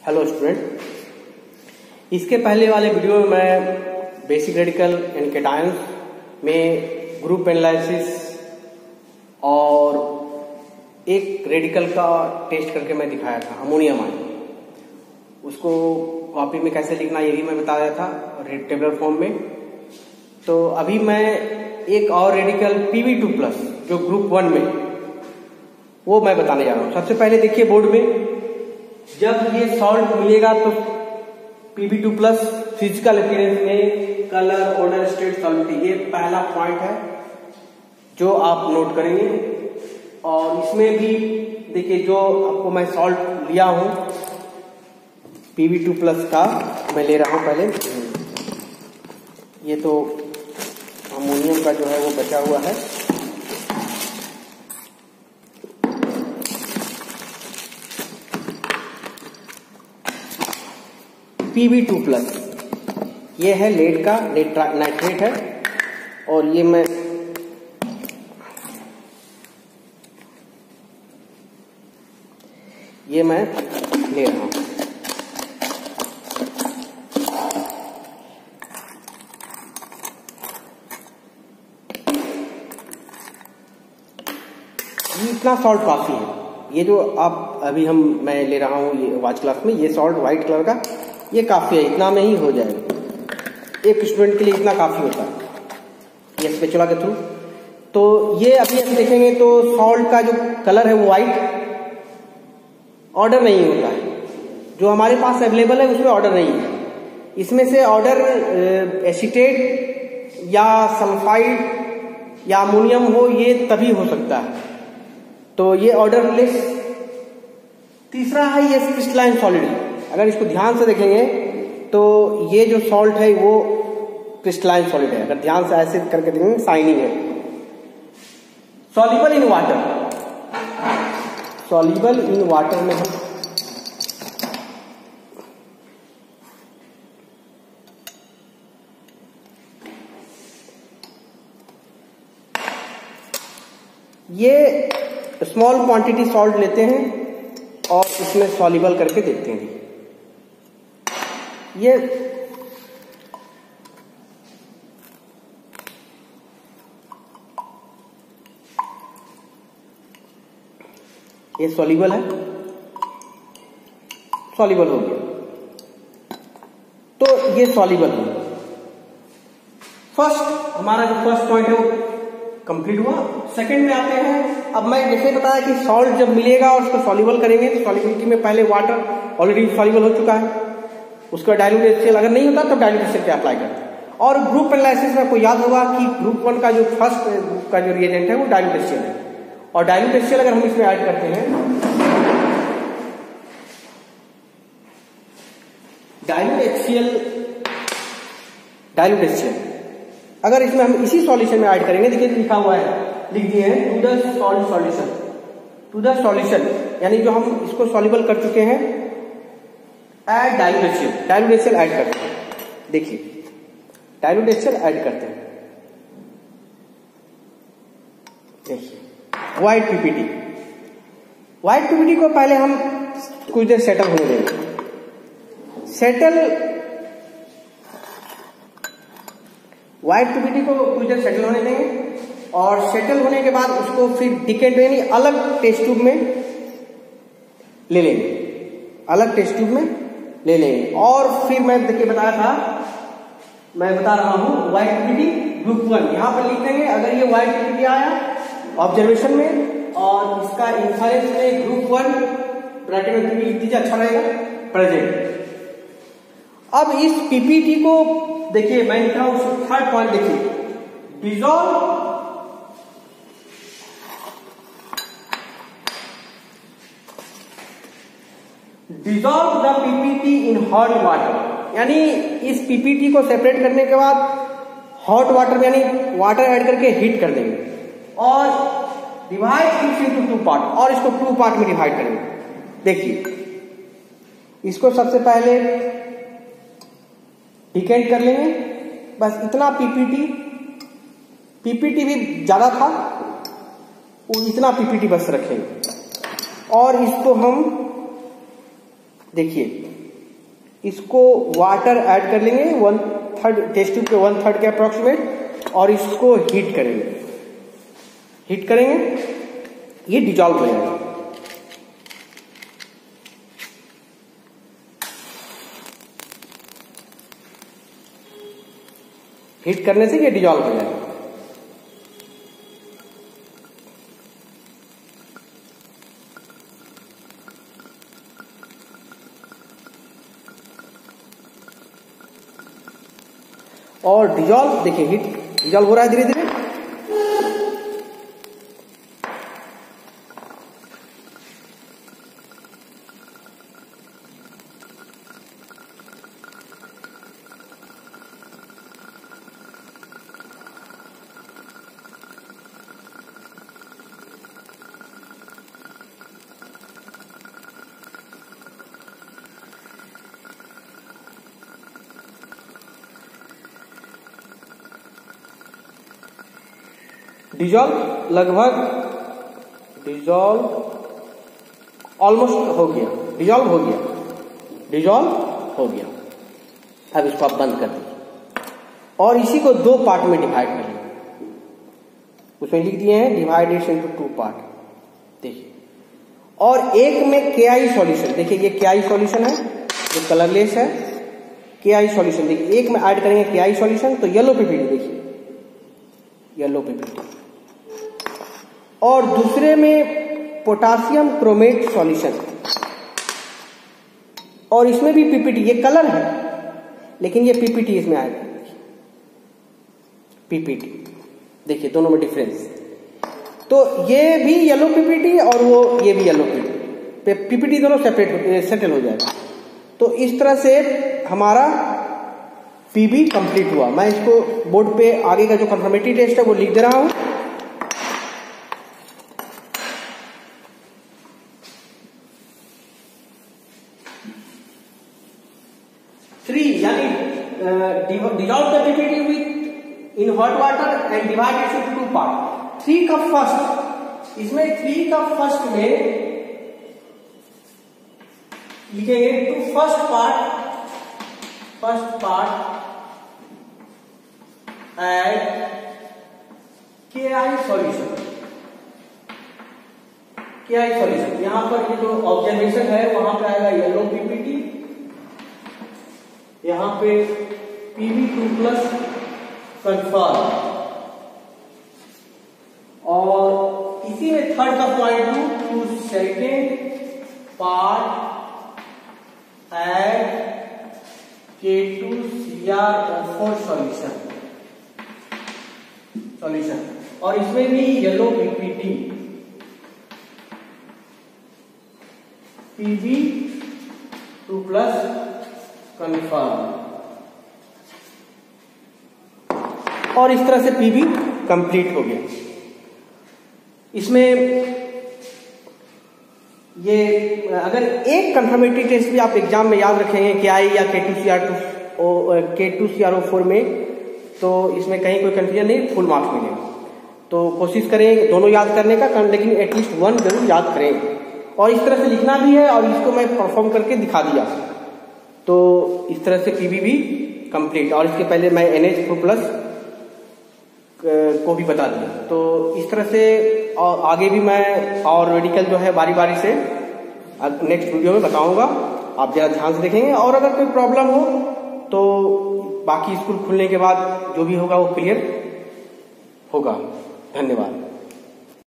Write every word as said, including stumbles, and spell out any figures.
Hello student, इसके पहले वाले वीडियो में मैं बेसिक रेडिकल एंड कैटायंस में ग्रुप एनालिसिस और एक रेडिकल का टेस्ट करके मैं दिखाया था, अमोनियम आयन। उसको कॉपी में कैसे लिखना ये भी मैं बताया था टेबलर फॉर्म में। तो अभी मैं एक और radical P V two plus जो ग्रुप वन में, वो मैं बताने जा रहा हूँ। सबसे पहले देखिए बोर्ड में, जब ये सॉल्ट मिलेगा तो P V two plus physical appearance में कलर, ऑर्डर, स्टेट, सॉल्युबिलिटी, ये पहला पॉइंट है जो आप नोट करेंगे। और इसमें भी देखिए जो आपको मैं सॉल्ट लिया हूं पी वी टू प्लस का मैं ले रहा हूं। पहले ये तो अमोनियम का जो है वो बचा हुआ है। पी वी टू प्लस ये है लेड का नाइट्रेट है, और ये मैं ये मैं ले रहा हूं। इतना सॉल्ट काफी है। ये जो आप अभी हम मैं ले रहा हूं ये वाच क्लास में, ये सॉल्ट व्हाइट कलर का, ये काफी है, इतना में ही हो जाएगा। एक स्टूडेंट के लिए इतना काफी होता है ये स्पेचुला के थ्रू। तो ये अभी हम देखेंगे तो सॉल्ट का जो कलर है वो व्हाइट, ऑर्डर नहीं होता है। जो हमारे पास अवेलेबल है उसमें ऑर्डर नहीं है। इसमें से ऑर्डर एसीटेट या सल्फाइड या अमोनियम हो, ये तभी हो सकता है। तो ये ऑर्डरलेस। तीसरा है ये क्रिस्टलाइन सॉलिड। अगर इसको ध्यान से देखेंगे तो ये जो सॉल्ट है वो क्रिस्टलाइन सॉलिड है। अगर ध्यान से ऐसे करके देखेंगे शाइनिंग है। Soluble in water, soluble in water में हम ये स्मॉल क्वांटिटी सॉल्ट लेते हैं और इसमें सॉल्युबल करके देखते हैं। ये ये सॉल्युबल है, सॉल्युबल हो गया। तो ये सॉल्युबल हो गया। फर्स्ट हमारा जो फर्स्ट पॉइंट है वो कंप्लीट हुआ। सेकंड में आते हैं। अब मैं जैसे बताया कि सॉल्ट जब मिलेगा और उसको सॉल्युबल करेंगे तो सॉल्युबिलिटी में पहले वाटर ऑलरेडी सॉल्युबल हो चुका है, उसका डाइल्यूट एचसीएल अगर नहीं होता तो डाइल्यूट एचसीएल पे अप्लाई करते हैं। और ग्रुप एनालिसिस में आपको याद होगा कि ग्रुप वन का जो फर्स्ट ग्रुप का जो रिएजेंट है वो डाइल्यूट एचसीएल है। और डाइल्यूट एचसीएल अगर हम इसमें ऐड करते हैं, डाइल्यूट एचसीएल डाइल्यूट एचसीएल अगर इसमें हम इसी सॉल्यूशन में ऐड करेंगे, देखिए लिखा हुआ है, लिख दिए हैं to the salt solution, to the solution, यानी जो हम इसको सॉल्युबल कर चुके हैं, add dilute HCl, dilute HCl add करते हैं। देखिए डाइल्यूट एचसीएल ऐड करते हैं। देखिए व्हाइट पीपीटी, व्हाइट पीपीटी को पहले हम कुछ देर सेटल होने देंगे। सेटल व्हाइट पीपीटी को कुछ देर सेटल होने देंगे और सेटल होने के बाद उसको फिर डिकेंट यानी अलग टेस्ट ट्यूब में ले लेंगे, अलग टेस्ट ट्यूब में ले लेंगे। और फिर मैं देखिए बताया था, मैं बता रहा हूं व्हाइट पीपीटी ग्रुप वन, यहां पर लिख देंगे। अगर ये व्हाइट पीपीटी आया ऑब्जर्वेशन में और इसका इंफरेंस में ग्रुप वन ब्रैकेट में लिख दीजिए, अच्छा रहेगा, प्रेजेंट। अब इस पीपीटी को देखिए मैं लिख रहा हूं थर्ड पॉइंट, देखिए dissolve dissolve the PPT in hot water, यानी इस पीपीटी को सेपरेट करने के बाद हॉट वाटर में यानी वाटर ऐड करके हीट कर देंगे और डिवाइड इनटू टू पार्ट, और इसको टू पार्ट में डिवाइड करेंगे। देखिए इसको सबसे पहले डिकेंट कर लेंगे, बस इतना पीपीटी, पीपीटी भी ज्यादा था, वो इतना पीपीटी बस रखेंगे और इसको हम देखिए इसको वाटर ऐड कर लेंगे वन थर्ड टेस्ट ट्यूब के वन थर्ड के अप्रोक्सीमेट और इसको हीट करेंगे। हीट करेंगे ये डिजॉल्व हो जाएगा। हीट करने से ये डिजॉल्व हो जाएगा। और डिजॉल्व देखिए हीट डिजॉल्व हो रहा है धीरे धीरे। डिजॉल्व लगभग डिजॉल्व ऑलमोस्ट हो गया। डिजॉल्व हो गया डिजॉल्व हो गया। अब इसको आप बंद कर दीजिए और इसी को दो पार्ट में डिवाइड कर लीजिए। उसमें लिख दिए हैं divide it into two part. देखिए और एक में के आई सॉल्यूशन। देखिए ये के आई सॉल्यूशन है जो कलरलेस है। के आई सॉल्यूशन देखिए एक में ऐड करेंगे के आई सॉल्यूशन तो येलो पीपीटी। देखिए येलो पीपीटी और दूसरे में पोटासियम क्रोमेट सॉल्यूशन और इसमें भी पीपीटी। ये कलर है लेकिन ये पीपीटी इसमें आएगा। पीपीटी देखिए दोनों में डिफरेंस। तो ये भी येलो पीपीटी और वो ये भी येलो पीपीटी। पीपीटी दोनों सेपरेट सेटल हो जाएगा। तो इस तरह से हमारा पीबी कंप्लीट हुआ। मैं इसको बोर्ड पे आगे का जो कंफर्मेटरी टेस्ट है वो लिख दे रहा हूं। थ्री यानी dissolve the PPT with in hot water and divide it into two part. Three का फर्स्ट इसमें थ्री का फर्स्ट में लिखेंगे to first part first part add K I solution. के आई सॉल्यूशन यहां पर ये जो ऑब्जर्वेशन है वहां पे आएगा येलो पीपीटी। यहां पे पीबी टू प्लस कन्फर्म और इसी में थर्ड का point two to second part add K two C R O four solution solution और इसमें भी yellow PPT PB two plus confirm और इस तरह से पीबी कंप्लीट हो गया। इसमें ये अगर एक कंफर्मेटरी टेस्ट भी आप एग्जाम में याद रखेंगे के आई या K two C R two K two C R O four में तो इसमें कहीं कोई कंफ्यूजन नहीं, फुल मार्क्स मिलेगा। तो कोशिश करें दोनों याद करने का, लेकिन एटलीस्ट वन जरूर याद करें और इस तरह से लिखना भी है और इसको मैं परफॉर्म करके दिखा दिया। तो इस तरह से पीबी भी कंप्लीट और इसके पहले मैं एन एच फोर प्लस को भी बता दिया। तो इस तरह से और आगे भी मैं और मेडिकल जो है बारी बारी से नेक्स्ट वीडियो में बताऊंगा। आप जरा ध्यान से देखेंगे और अगर कोई प्रॉब्लम हो तो बाकी स्कूल खुलने के बाद जो भी होगा वो क्लियर होगा। धन्यवाद।